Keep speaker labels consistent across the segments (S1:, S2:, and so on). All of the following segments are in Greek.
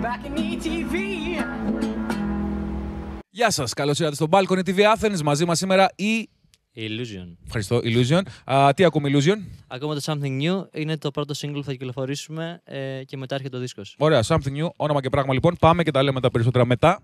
S1: Γεια σας, καλώς ήρθατε στο Balcony TV Athens. Μαζί μας σήμερα η
S2: Illusion.
S1: Ευχαριστώ, Illusion. Τι ακούμε, Illusion?
S2: Ακόμα το Something New είναι το πρώτο single που θα κυκλοφορήσουμε και μετά έρχεται ο δίσκος.
S1: Ωραία, Something New, όνομα και πράγμα λοιπόν. Πάμε και τα λέμε τα περισσότερα μετά.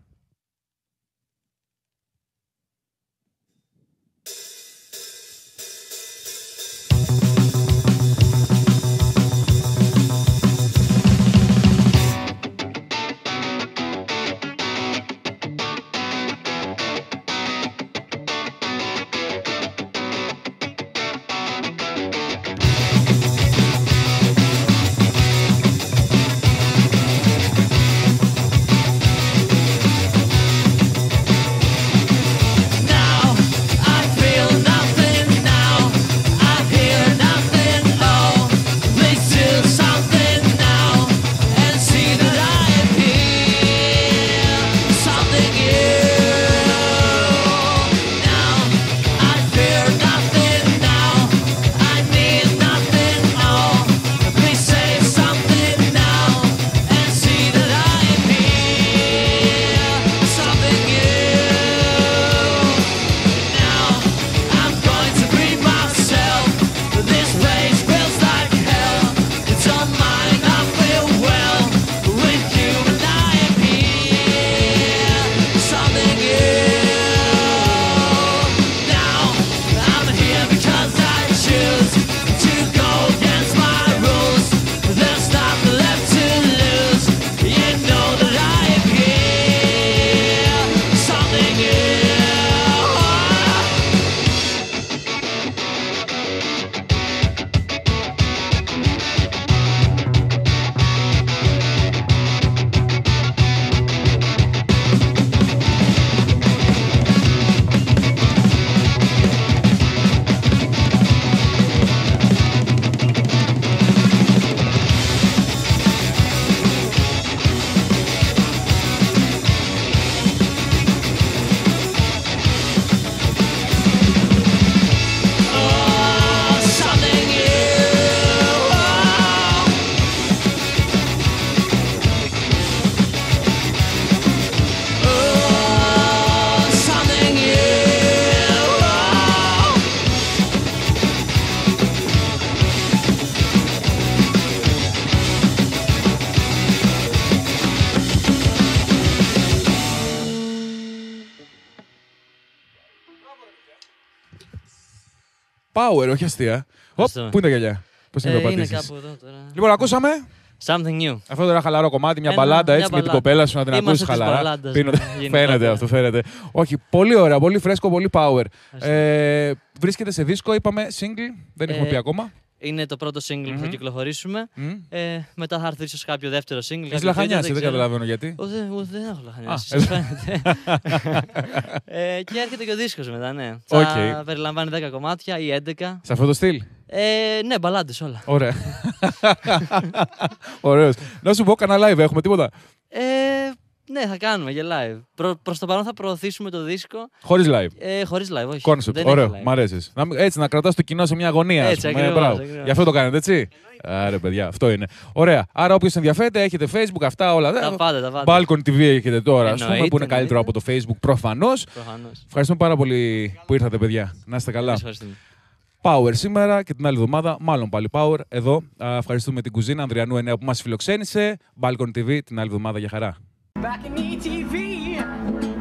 S1: Power, όχι αστεία. Πού είναι τα γυαλιά? Πώς είναι το
S2: Είναι
S1: πατήσεις?
S2: κάπου εδώ τώρα.
S1: Λοιπόν, ακούσαμε.
S2: Something New.
S1: Αυτό τώρα χαλαρό κομμάτι, μια μπαλάντα έτσι με την κοπέλα σου να την ακούσεις χαλαρά. Φαίνεται αυτό, φαίνεται. Όχι, πολύ ωραία, πολύ φρέσκο, πολύ power. Βρίσκεται σε δίσκο, είπαμε, single, δεν έχουμε πει ακόμα.
S2: Είναι το πρώτο single που θα κυκλοφορήσουμε. Μετά θα έρθει ίσως κάποιο δεύτερο single.
S1: Έχεις λαχανιάσει, δεν καταλαβαίνω γιατί.
S2: Δεν έχω λαχανιάσει, σας φαίνεται. Και έρχεται και ο δίσκος μετά, ναι. Θα περιλαμβάνει 10 κομμάτια ή 11.
S1: Σε αυτό το στυλ?
S2: Ναι, μπαλάντες όλα.
S1: Ωραία. Ωραίος. Να σου πω, κανένα live έχουμε, τίποτα?
S2: Ναι, θα κάνουμε για live. Προς το παρόν θα προωθήσουμε το δίσκο.
S1: Χωρίς live?
S2: Χωρίς live, όχι.
S1: Concept, ωραίο, μ' αρέσεις. Έτσι, να κρατάς το κοινό σε μια αγωνία.
S2: Έτσι, ακριβώς.
S1: Γι' αυτό το κάνετε, έτσι. Άρα, παιδιά, αυτό είναι. Ωραία. Άρα, όποιος ενδιαφέρεται, έχετε Facebook, αυτά όλα.
S2: Τα πάντα.
S1: Balcony TV έχετε τώρα, ας πούμε, που είναι καλύτερο από το Facebook, προφανώς. Ευχαριστούμε πάρα πολύ που ήρθατε, παιδιά. Να είστε καλά. Power σήμερα και την άλλη εβδομάδα, μάλλον πάλι Power. Εδώ ευχαριστούμε την κουζίνα Ανδριανού 9 που μας φιλοξένησε. Balcony TV την άλλη εβδομάδα, για χαρά.